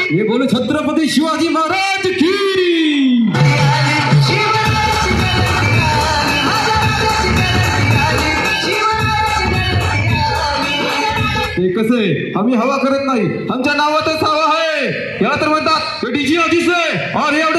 हे बोल छत्रपती शिवाजी महाराज की. ते कसं आहे, आम्ही हवा करत नाही, आमच्या नावातच हवा आहे. याला तर म्हणतात डीजी अजिस आहे.